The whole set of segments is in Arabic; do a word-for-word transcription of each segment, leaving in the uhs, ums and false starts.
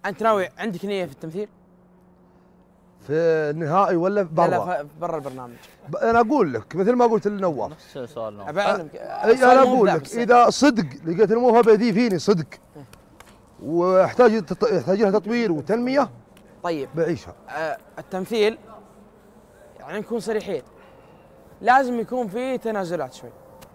انت ناوي عندك نيه في التمثيل؟ في النهائي ولا برا؟ لا لا برا البرنامج. انا اقول لك مثل ما قلت لنواف، نفس سؤال نواف. ابى اعلمك اي انا اقول لك اذا صدق لقيت الموهبه ذي فيني صدق واحتاج يحتاج لها تطوير وتنميه، طيب بعيشها. آه التمثيل يعني نكون صريحين، لازم يكون فيه تنازلات شوي.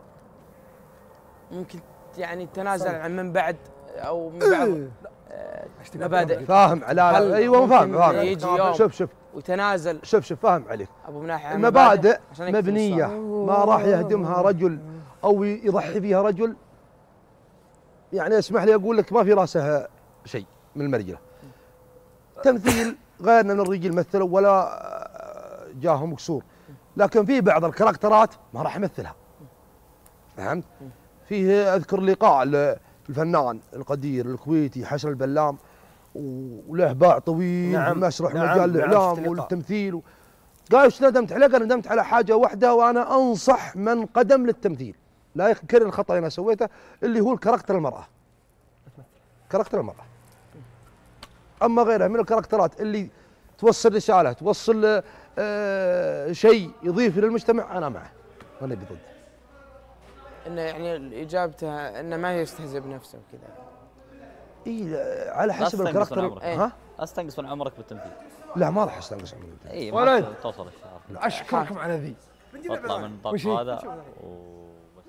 ممكن يعني تنازل عن من بعد او من بعض آه مبادئ. فاهم؟ لا لا ايوه فاهم فاهم. يجي يوم شوف شوف ويتنازل. شوف شوف فاهم عليك. ابو مناحي المبادئ مبنيه ما راح يهدمها رجل او يضحي فيها رجل. يعني اسمح لي اقول لك ما في راسه شيء من المرجله. تمثيل غيرنا من الرجال مثلوا ولا جاهم قصور، لكن في بعض الكاركترات ما راح يمثلها. فهمت؟ فيه اذكر لقاء الفنان القدير الكويتي حسن البلام وله باع طويل نعم في المسرح نعم ومجال الاعلام نعم والتمثيل و... قال ايش ندمت عليه؟ قال ندمت على حاجه واحده وانا انصح من قدم للتمثيل لا يكرر الخطا اللي انا سويته اللي هو الكاركتر المراه. كاركتر المراه. اما غيرها من الكاركترات اللي توصل رساله توصل آه شيء يضيف للمجتمع انا معه وانا بضده. انه يعني اجابته انه ما يستهزئ بنفسه وكذا. اي على حسب الكاركتر. ها؟ لا تستنقص من عمرك بالتمثيل. لا ما راح استنقص من التمثيل. اي ما توصل الشعار. اشكركم على ذي. اطلع من الطاق هذا وبس.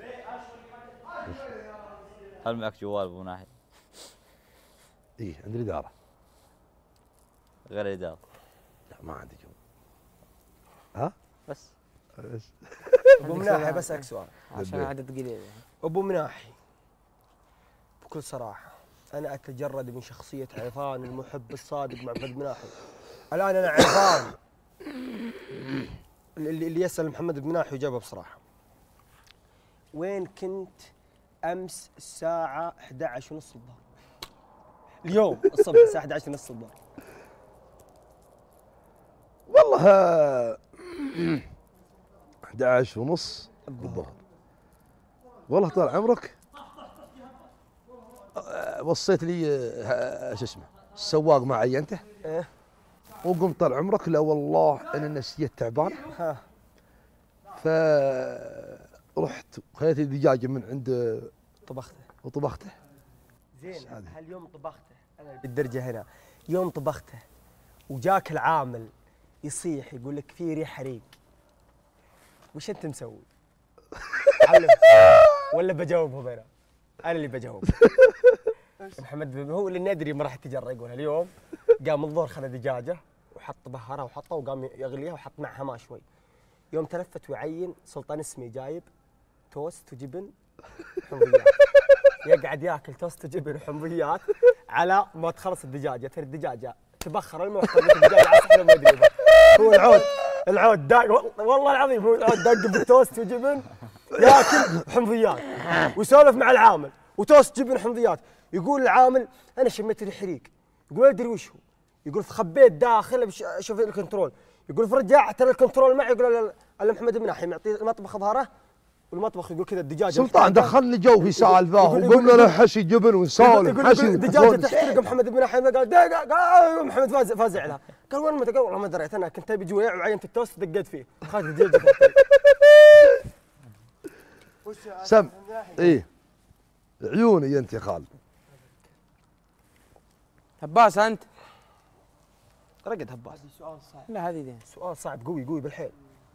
هل معك جوال ابو ناحي؟ اي عندي الاداره. غير الاداره؟ لا ما عندي جوال. ها؟ بس بس ابو مناحي بسالك سؤال عشان عدد قليل. ابو مناحي بكل صراحه انا اتجرد من شخصيه عرفان المحب الصادق مع محمد مناحي. الان انا عرفان اللي, اللي يسال محمد بن مناحي وجابه بصراحه. وين كنت امس الساعه أحد عشر ونص الظهر؟ اليوم الصبح الساعه أحد عشر ونص الظهر. والله أحد عشر ونص الظهر. والله طال عمرك وصيت لي شو اسمه السواق ما عينته. ايه وقمت طال عمرك لا والله انا نفسيتي تعبانه. ها فرحت خذيت الدجاجه من عند طبخته وطبخته. زين هل يوم طبخته انا بالدرجه هنا يوم طبخته وجاك العامل يصيح يقول لك في ريح حريق وش انت مسوي؟ علم ولا بجاوبهم انا؟ انا اللي بجاوب. محمد هو اللي ندري ما راح يتجرأ يقولها. اليوم قام الظهر خذ دجاجه وحط بهرها وحطها وقام يغليها وحط معها ماء شوي. يوم تلفت ويعين سلطان اسمي جايب توست وجبن وحمضيات. يقعد ياكل توست وجبن وحمضيات على ما تخلص الدجاجه. ترى الدجاجه تبخر الماء الدجاجه على صحن ما ادري. هو العود العود داق والله العظيم هو العود داق بالتوست وجبن ياكل حمضيات ويسولف مع العامل وتوست جبن حمضيات. يقول العامل انا شميت ريح حريق. يقول ادري وش هو؟ يقول خبيت داخل شوف الكنترول. يقول فرجعت انا الكنترول معي. يقول الا محمد بن مناحي معطي المطبخ ظهره والمطبخ يقول كذا الدجاجه سلطان دخلني جو في سالفه وقلنا له حشي جبن ونسولف حشي الدجاجه تحترق. محمد بن مناحي قال دقيقه قال محمد فازع فازع لها. قال وين متى؟ قال والله ما دريت انا كنت ابي جويع وعينت التوست دقيت فيه اخذت الدجاجه. سم ايه عيوني انت يا خالد. هباس انت؟ رقد هباس. سؤال صعب. لا هذه دين. سؤال صعب قوي قوي بالحيل.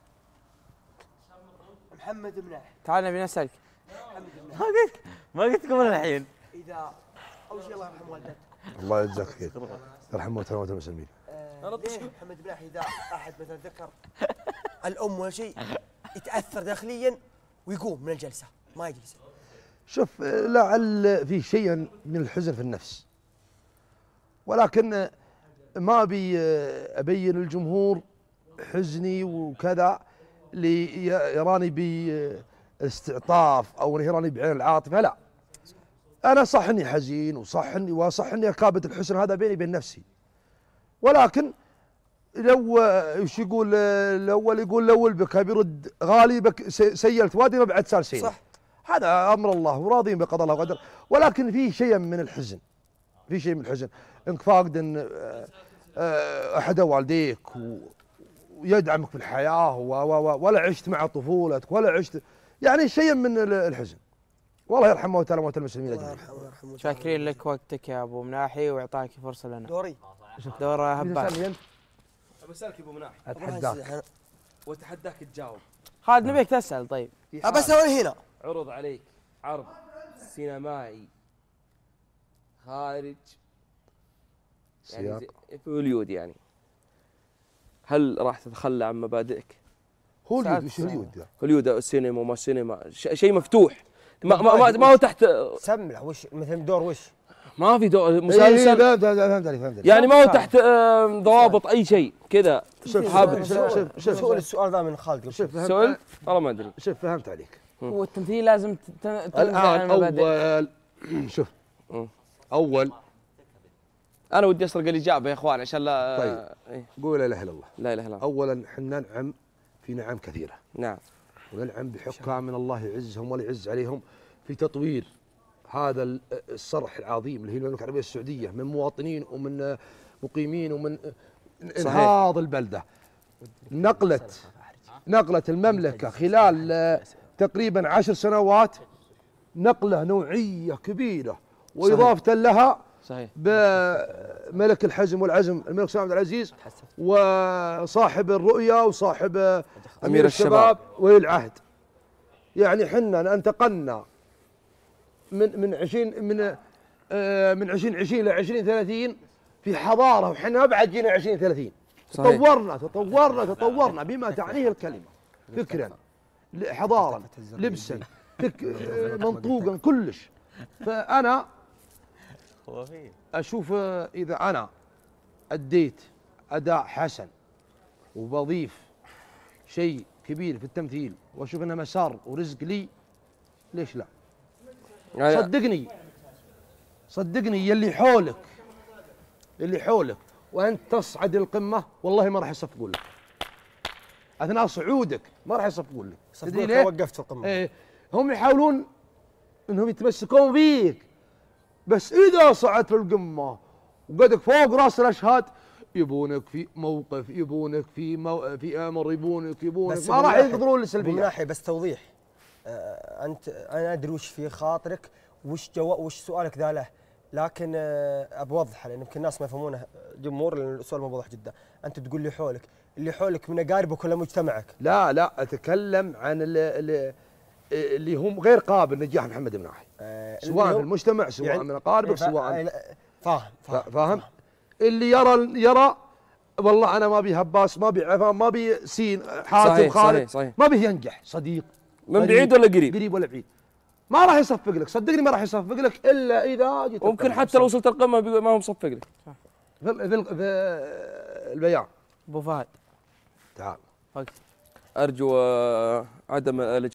محمد بن مناحي تعال نبي نسالك. ما قلت ما قلت لكم الحين. اذا اول شيء الله يرحم والدتك. الله يجزاك خير. يرحم موتى وموتى المسلمين. ليش محمد بن مناحي اذا احد مثلا ذكر الام ولا شيء يتاثر داخليا ويقوم من الجلسه ما يجلس؟ شوف لعل في شيء من الحزن في النفس، ولكن ما ابي ابين للجمهور حزني وكذا اللي يراني باستعطاف او يراني بعين العاطفه. لا انا صح اني حزين وصح اني وصح اني اكابد الحزن هذا بيني وبين نفسي، ولكن لو ايش يقول الاول يقول الاول بك بيرد غالي بك سيلت وادي ما بعد صار شيء. صح هذا امر الله وراضين بقضاء الله وقدر، ولكن فيه شيء من الحزن في شيء من الحزن انك فاقد ان آه، آه، احد والديك و- ويدعمك في الحياه و و و ولا عشت مع طفولتك ولا عشت، يعني شيء من ال- الحزن. والله يرحمه وتعالى موتى المسلمين الله اجمعين. يرحمه ويرحمه. شاكرين لك وقتك يا ابو مناحي، واعطاك فرصه لنا. دوري. دور هباس. تسألني أنت؟ بسألك يا ابو مناحي اتحداك. واتحداك تجاوب. خالد نبيك تسال. طيب في ابى حال اسوي هنا. عرض عليك عرض سينمائي خارج يعني سياق. زي- في هوليود يعني، هل راح تتخلى عن مبادئك؟ هوليود وش هوليود ذا؟ هوليود أو السينما وما السينما ش- شيء مفتوح، ما ما ما, ما هو تحت، سمع وش مثل دور وش؟ ما في دو- إيه، مسلسل فهمت فهمت عليك فهمت عليك. يعني ما هو تحت آه، ضوابط اي شيء كذا. شوف حابب شوف شوف شوف سؤال السؤال ذا من خالد قبل. شوف سؤال فهمت. والله ما ادري. شوف فهمت عليك. والتمثيل لازم ت- ت- تنزع عن الان المبادئ. اول شوف مم. اول انا ودي اسرق الاجابه يا اخوان عشان لا طيب. إيه. قول لا اله الا الله. لا اله الا الله. اولا احنا ننعم في نعم كثيره، نعم وننعم بحكام من الله يعزهم ولا يعز عليهم في تطوير هذا ال- الصرح العظيم اللي هي المملكه العربيه السعوديه من مواطنين ومن مقيمين ومن انهاض البلده. نقلت نقلت المملكه خلال آه، تقريبا عشر سنوات نقله نوعيه كبيره، واضافه لها صحيح. بملك الحزم والعزم الملك سلمان عبد العزيز وصاحب الرؤيا وصاحب امير الشباب ولي العهد. يعني حنا انتقلنا من من عشرين من آه، من عشرين عشرين الى عشرين ثلاثين في حضاره، وحنا ابعد جينا عشرين ثلاثين. صحيح. تطورنا تطورنا تطورنا بما تعنيه الكلمه، فكرا حضارا لبسا فك آه، منطوقا كلش. فانا اشوف آه، اذا انا اديت اداء حسن وبضيف شيء كبير في التمثيل واشوف انه مسار ورزق لي، ليش لا؟ يعني صدقني صدقني يلي حولك اللي حولك وانت تصعد القمه والله ما راح يصفقون لك. اثناء صعودك ما راح يصفقون لك. تدري صفقوك ليه؟ وقفت في القمه. ايه هم يحاولون انهم يتمسكون فيك، بس اذا صعدت في القمه وقدك فوق راس الاشهاد يبونك في موقف، يبونك في مو... في امر، يبونك يبونك بس ما راح أبو مناحي- يقدرون من للسلبيه. ناحيه بس توضيح. آه انت انا ادري وش في خاطرك وش جو وش سؤالك ذا له، لكن آه بوضحه لان يمكن الناس ما يفهمونه جمهور، لان السؤال مو واضح جدا. انت تقول لي حولك، اللي حولك من اقاربك ولا مجتمعك؟ لا لا اتكلم عن اللي, اللي, اللي هم غير قابل نجاح محمد بن ناحي، آه سواء اللي في هو- المجتمع سواء يعني- من اقاربك إيه، فا- سواء آه، لا، فاهم فاهم فا- فاهم؟ اللي يرى يرى والله انا ما بي هباس ما بي عفان ما بي سين حاتم صحيح، خالد صحيح، صحيح. ما بيه ينجح صديق من قريب- بعيد ولا قريب؟ قريب ولا بعيد ما راح يصفق لك، صدقني ما راح يصفق لك الا اذا جيت ممكن القمة. حتى لو وصلت القمه بيقول ما هو مصفق لك. في, ال- في, ال- في البيان ابو فهد تعال. ارجو آه، عدم